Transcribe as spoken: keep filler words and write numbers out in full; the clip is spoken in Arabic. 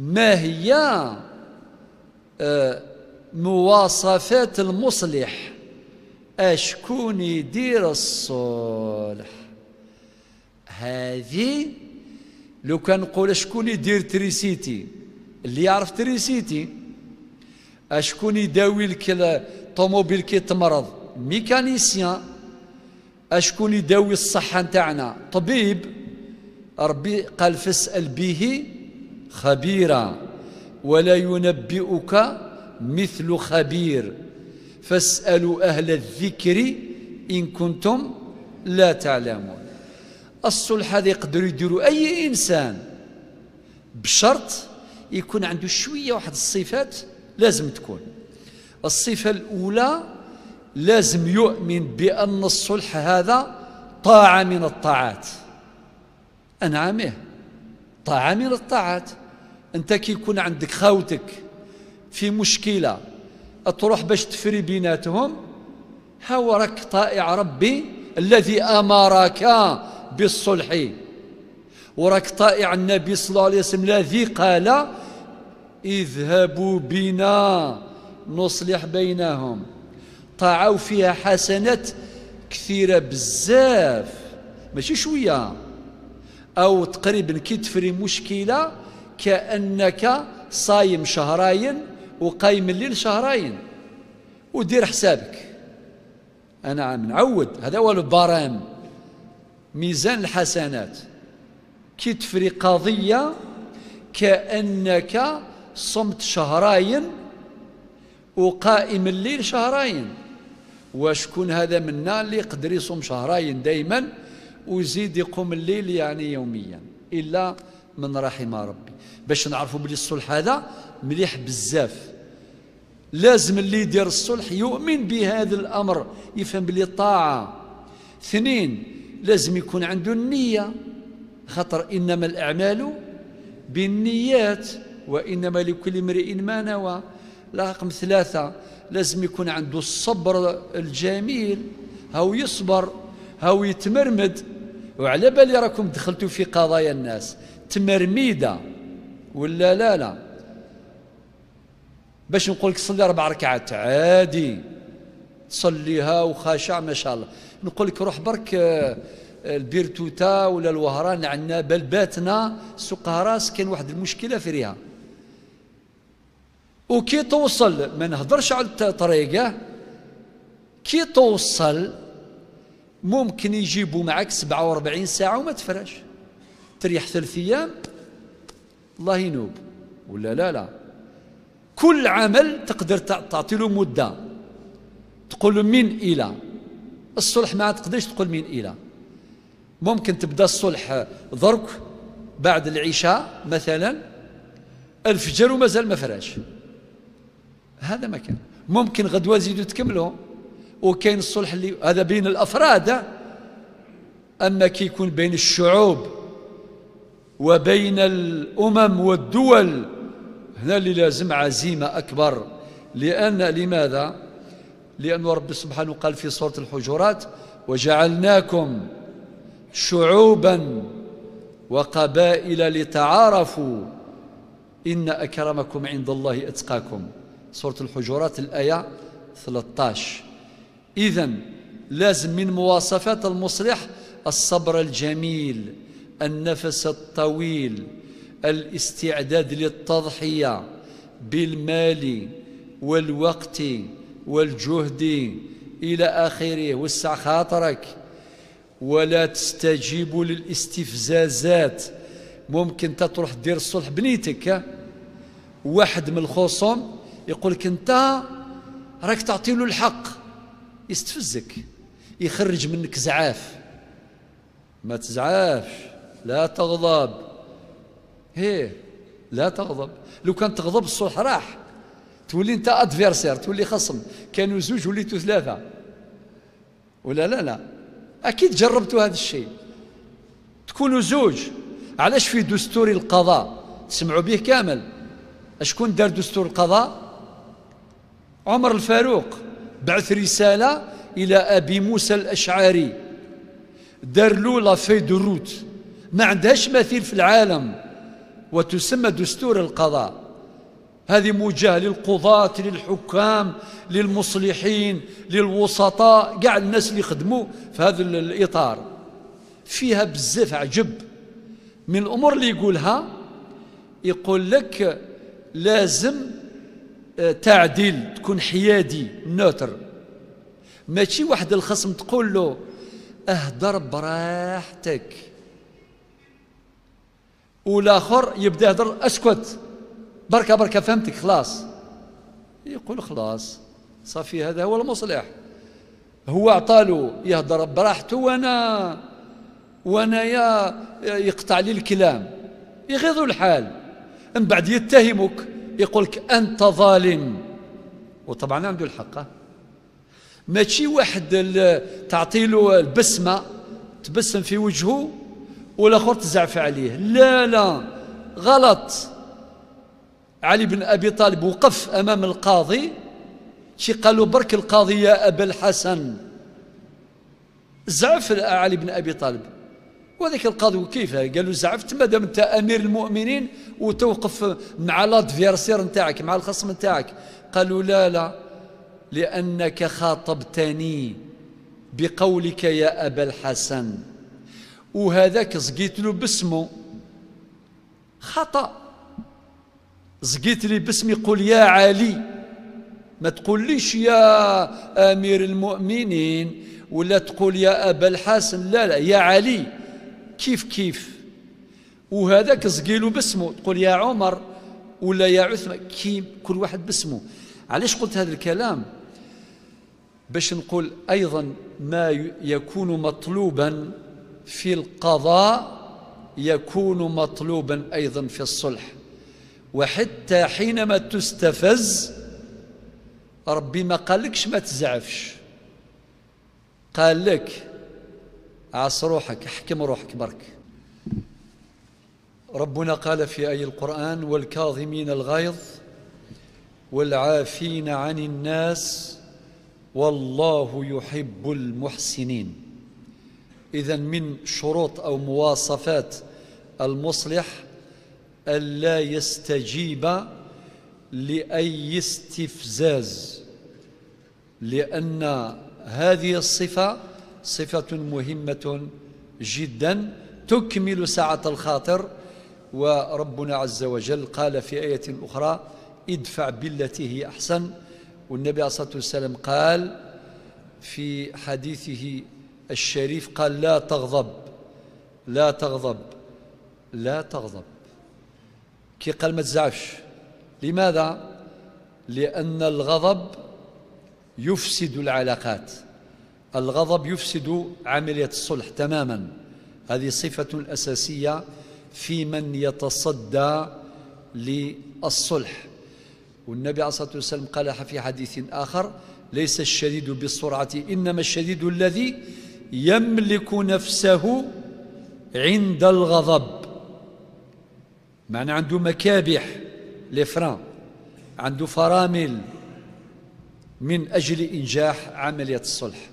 ما هي آه مواصفات المصلح؟ أشكون يدير الصلح؟ هذه لو كان نقول شكون يدير تريسيتي، اللي يعرف تريسيتي. أشكون يداوي لك الطوموبيل كي تمرض؟ ميكانيسيان. أشكون يداوي الصحة نتاعنا؟ طبيب. ربي قال فاسأل به خبيرا ولا ينبئك مثل خبير، فاسألوا أهل الذكر إن كنتم لا تعلمون. الصلح هذا يقدر يديروا أي إنسان بشرط يكون عنده شوية واحد الصفات لازم تكون. الصفة الأولى لازم يؤمن بأن الصلح هذا طاعة من الطاعات. أنعمه طاعة من الطاعات. أنت كي يكون عندك خاوتك في مشكلة تروح باش تفري بيناتهم، هاو راك طائع ربي الذي أمرك بالصلح، وراك طائع النبي صلى الله عليه وسلم الذي قال اذهبوا بنا نصلح بينهم. طاعوا فيها حسنات كثيرة بزاف ماشي شوية. أو تقريبا كي تفري مشكلة كأنك صايم شهرين وقايم الليل شهرين، ودير حسابك. أنا نعود هذا هو البرام، ميزان الحسنات. كي تفري قضية كأنك صمت شهرين وقائم الليل شهرين. وشكون هذا منا اللي يقدر يصوم شهرين دائما ويزيد يقوم الليل يعني يوميا؟ إلا من رحم ربي. باش نعرفوا بلي الصلح هذا مليح بزاف. لازم اللي يدير الصلح يؤمن بهذا الأمر، يفهم بلي الطاعة. اثنين، لازم يكون عنده النية، خاطر إنما الأعمال بالنيات وإنما لكل امرئ ما نوى. رقم ثلاثة، لازم يكون عنده الصبر الجميل، هاو يصبر هاو يتمرمد. وعلى بالي راكم دخلتوا في قضايا الناس تمرميدة ولا لا لا؟ باش نقول لك صلي أربع ركعات عادي تصليها وخاشع ما شاء الله. نقول لك روح برك البيرتوتا ولا الوهران عندنا بلباتنا سوق هراس كاين واحد المشكلة فيها. وكي توصل ما نهضرش على الطريقة، كي توصل ممكن يجيبوا معك سبعة وأربعين ساعة وما تفرش، تريح ثلاث أيام الله ينوب ولا لا لا؟ كل عمل تقدر تعطي له مدة، تقول له من إلى. الصلح ما تقدرش تقول من إلى. ممكن تبدأ الصلح ضرك بعد العشاء مثلا الفجر ومازال ما فراش، هذا ما كان. ممكن غدوة زيدوا تكملوا. وكاين الصلح اللي هذا بين الأفراد، أما كي يكون بين الشعوب وبين الأمم والدول هنا اللي لازم عزيمة أكبر. لأن لماذا؟ لأن رب سبحانه قال في سورة الحجرات وجعلناكم شعوبا وقبائل لتعارفوا إن أكرمكم عند الله أتقاكم. سورة الحجرات الآية ثلاثة عشر. إذن لازم من مواصفات المصلح الصبر الجميل، النفس الطويل، الاستعداد للتضحية بالمال والوقت والجهد إلى آخره. وسع خاطرك ولا تستجيب للاستفزازات. ممكن تروح دير الصلح بنيتك، واحد من الخصوم يقول لك أنت راك تعطي له الحق، يستفزك، يخرج منك زعاف. ما تزعافش، لا تغضب. هي لا تغضب. لو كان تغضب الصلح راح، تولي انت ادفيرسير، تولي خصم. كانوا زوج وليتوا ثلاثة ولا لا لا؟ اكيد جربتوا هذا الشيء. تكونوا زوج، علاش في دستور القضاء تسمعوا به كامل؟ اشكون دار دستور القضاء؟ عمر الفاروق بعث رسالة إلى أبي موسى الأشعري، دار له لا في دو روت، ما عندهاش مثيل في العالم. وتسمى دستور القضاء. هذه موجهة للقضاة، للحكام، للمصلحين، للوسطاء، كاع الناس اللي يخدموا في هذا الإطار. فيها بزاف عجب من الأمور اللي يقولها. يقول لك لازم تعديل، تكون حيادي نوتر، ماشي واحد الخصم تقول له اهدر براحتك والاخر يبدا يهدر اسكت بركه بركه فهمتك خلاص، يقول خلاص صافي هذا هو المصلح، هو عطالو يهدر براحته وانا وانا يا يقطع لي الكلام، يغيظوا الحال، من بعد يتهمك يقولك انت ظالم، وطبعا عنده الحق. ماشي واحد تعطي له البسمه تبسم في وجهه والاخر تزعف عليه، لا لا غلط. علي بن ابي طالب وقف امام القاضي، شي قالوا برك القاضي يا ابا الحسن، زعف علي بن ابي طالب، وذاك القاضي كيف قالوا زعفت ما دام انت امير المؤمنين وتوقف مع لادفيرسير نتاعك مع الخصم نتاعك، قالوا لا لا لانك خاطبتني بقولك يا ابا الحسن، وهذاك زقيت له باسمه خطأ، زقيت لي باسمي قول يا علي، ما تقوليش يا امير المؤمنين ولا تقول يا ابا الحسن، لا لا يا علي كيف كيف، وهذاك زقيلو باسمه تقول يا عمر ولا يا عثمان، كيف كل واحد باسمه. علاش قلت هذا الكلام؟ باش نقول ايضا ما يكون مطلوبا في القضاء يكون مطلوبا ايضا في الصلح، وحتى حينما تستفز ربي ما قالكش ما تزعفش، قال لك عص روحك احكم روحك برك. ربنا قال في آية القرآن والكاظمين الغيظ والعافين عن الناس والله يحب المحسنين. إذن من شروط أو مواصفات المصلح ألا يستجيب لأي استفزاز، لأن هذه الصفة صفة مهمة جدا تكمل سعة الخاطر. وربنا عز وجل قال في آية أخرى ادفع بالتي هي أحسن، والنبي عليه الصلاة والسلام قال في حديثه الشريف قال لا تغضب لا تغضب لا تغضب، كي قال ما تزعفش. لماذا؟ لأن الغضب يفسد العلاقات، الغضب يفسد عملية الصلح تماما، هذه صفة أساسية في من يتصدى للصلح. والنبي عليه الصلاة والسلام قال في حديث آخر ليس الشديد بالسرعة إنما الشديد الذي يملك نفسه عند الغضب، معنى عنده مكابح لفران، عنده فرامل من أجل إنجاح عملية الصلح.